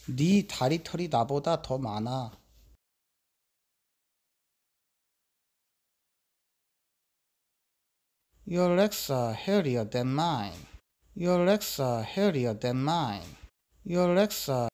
네 다리털이 나보다 더 많아. Your legs are hairier than mine. Your legs are hairier than mine. Your legs are